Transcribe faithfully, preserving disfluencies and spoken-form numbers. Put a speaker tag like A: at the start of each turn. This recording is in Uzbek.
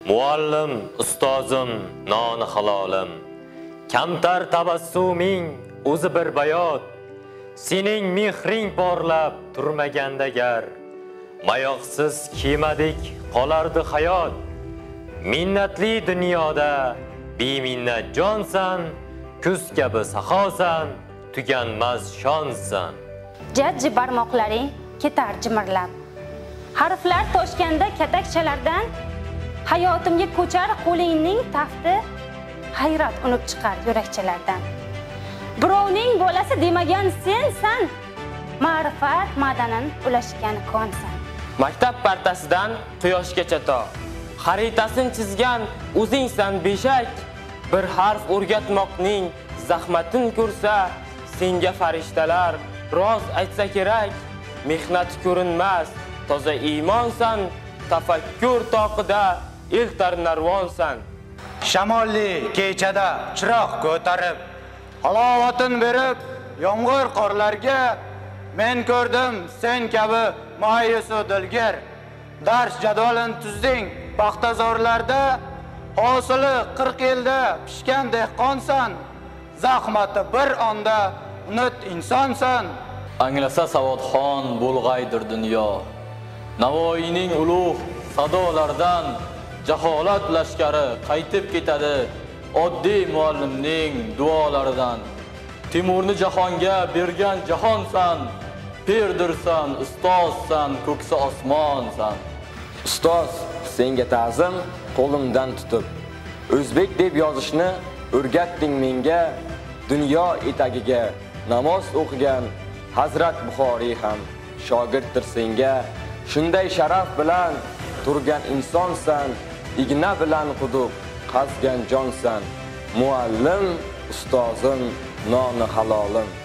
A: Muallim, ustozim, noni halolim. Kamtar tabassuming o'zi bir bayot. Sening mehring porlab turmaganda gar. Mayoqsiz kiymadik qolardi hayot. Minnatli dunyoda beminnat jonsan, kuz kabi saxosan, tuganmas shonsan.
B: Jajji barmoqlaring ketar jimirlab. Harflar toshganda katakchalardan hayotimga ko'char qo'lingning tafti, hayrat unib chiqar yurakchalardan. Birovning bolasi demagan sensan, ma'rifat ma'danin ulashgan konsan.
C: Maktab partasidan quyoshgacha to, xaritasini chizgan o'zingsan beshak. Bir harf o'rgatmoqning zahmatin ko'rsa, senga farishtalar roz aytsa kerak. Mehnat ko'rinmas, toza iymonsan, tafakkur toqida eltar narvonsan.
D: Shamolli kechada chiroq ko'tarib, halovatin berib, yomg'ir qorlarga men ko'rdim sen kabi ma'yus va dilgar. Dars jadvalin tuzding paxtazorlarda, hosili qirq yilda pishgan dehqonsan. Zahmati bir onda unut insonsan.
E: Anglasa savodxon bo'lg'aydir dunyo. Navoiyning ulug' sadolardan jaholat lashkari qaytib ketadi oddiy muallimning duolaridan. Timurni jahonga bergan jahonsan, pirdirsan, ustozsan, ko'ksi osmonsan.
F: Ustoz, senga ta'zim qo'limdan tutib, o'zbek deb yozishni o'rgatding menga. Dunyo etagiga namoz o'qigan Hazrat Buxoriy ham shogirddir senga. Shunday sharaf bilan turgan insonsan, igna bilan quduq qazgan jonsan. Muallim, ustozim, noni halolim.